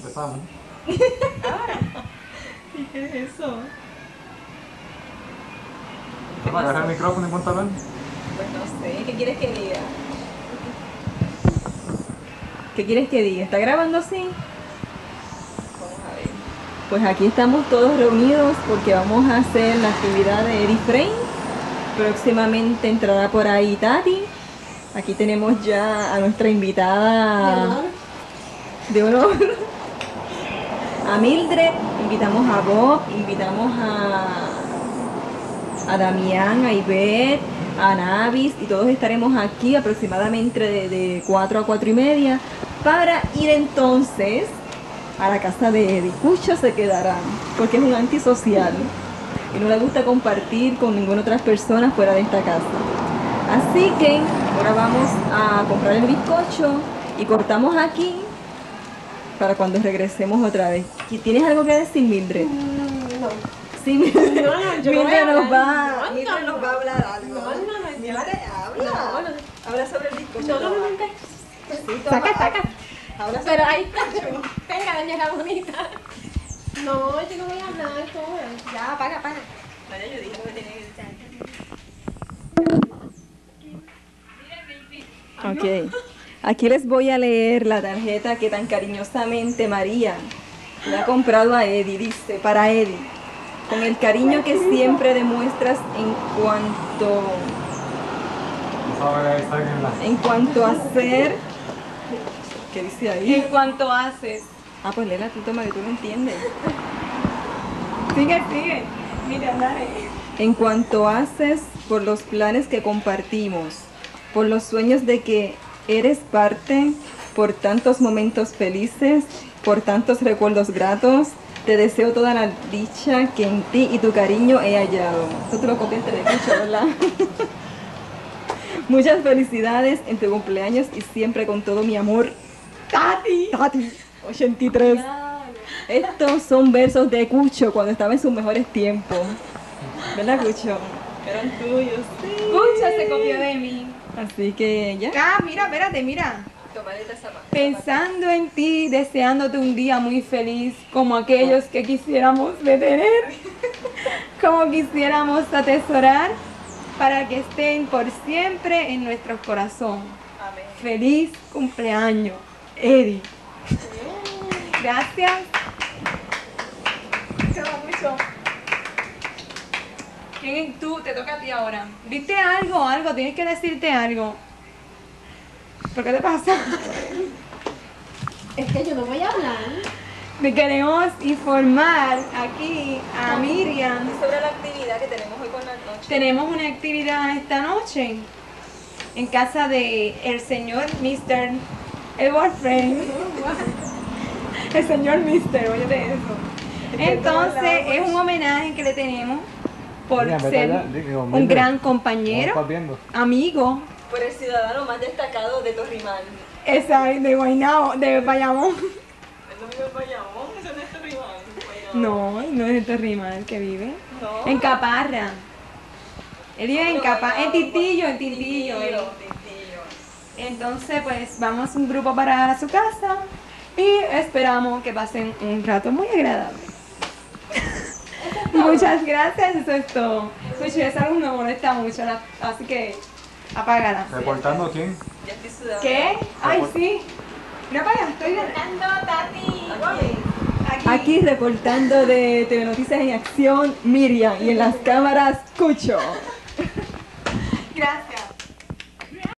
empezamos. ¿Qué es eso? Vamos a agarrar el micrófono y ponte a hablar. Pues no sé, ¿qué quieres que diga? ¿Qué quieres que diga? ¿Está grabando así? Vamos a ver. Pues aquí estamos todos reunidos porque vamos a hacer la actividad de Eddie Frame. Próximamente entrará por ahí Tati. Aquí tenemos ya a nuestra invitada de honor. A Mildred, invitamos a Bob, invitamos a Damián, a Ivette, a Navis, y todos estaremos aquí aproximadamente de 4 a 4 y media para ir entonces a la casa de Eddie. Cucho se quedará porque es un antisocial y no le gusta compartir con ninguna otra persona fuera de esta casa. Así que ahora vamos a comprar el bizcocho y cortamos aquí para cuando regresemos otra vez. ¿Tienes algo que decir, Mildred? No. Sí, Mildred, yo no voy a hablar. Mildred nos va a hablar algo. No. Mildred, habla. Habla sobre el bizcocho. No. Saca. Habla sobre Pero ahí está. Venga, doña bonita. No, yo no voy a hablar, joven. Ya, paga. Vaya, yo dije que tenía que decir. Ok. Aquí les voy a leer la tarjeta que tan cariñosamente María le ha comprado a Eddie. Dice, para Eddie, con el cariño que siempre demuestras en cuanto a ser... ¿Qué dice ahí? En cuanto haces. Ah, pues léela tú, toma, que tú lo entiendes. Sigue. Mira, dale. En cuanto haces por los planes que compartimos, por los sueños de que eres parte, por tantos momentos felices, por tantos recuerdos gratos, te deseo toda la dicha que en ti y tu cariño he hallado. Eso te lo copiaste de mucho, ¿verdad? Muchas felicidades en tu cumpleaños y siempre con todo mi amor. Tati, 83. Estos son versos de Cucho cuando estaba en sus mejores tiempos. ¿Verdad, Cucho? Eran tuyos, sí. Escucha, se copió de mí. Así que ya. Ah, mira, espérate. Pensando en ti, deseándote un día muy feliz, como aquellos que quisiéramos detener, como quisiéramos atesorar, para que estén por siempre en nuestros corazones. Amén. Feliz cumpleaños, Eddie. Gracias. Tú, te toca a ti ahora. ¿Viste algo? Tienes que decirte algo. ¿Por qué te pasa? Es que yo no voy a hablar. Te queremos informar aquí a Miriam. Sobre la actividad que tenemos hoy por la noche. Tenemos una actividad esta noche en casa de el señor Mr. Edward Frame. El señor Mr. Oye eso. Entonces es un homenaje que le tenemos por ser un gran compañero, amigo. Por el ciudadano más destacado de Torrimal. Esa es de Guaynabo, de Bayamón. ¿Es lo mismo en Bayamón? ¿Eso no es Torrimal? No es de Torrimal que vive. No. En Caparra. Él vive en Caparra, en Tintillo. Tintillo. Entonces, pues vamos un grupo para su casa y esperamos que pasen un rato muy agradable. Muchas gracias, eso es todo. Escucha, esa luz me molesta mucho, así que apágala. ¿Reportando quién? Ya estoy sudando. ¿Qué? Ay, sí. No apagas, estoy Fernando, Tati. Aquí reportando de TV Noticias en Acción, Miriam, y en las cámaras, Cucho. Gracias.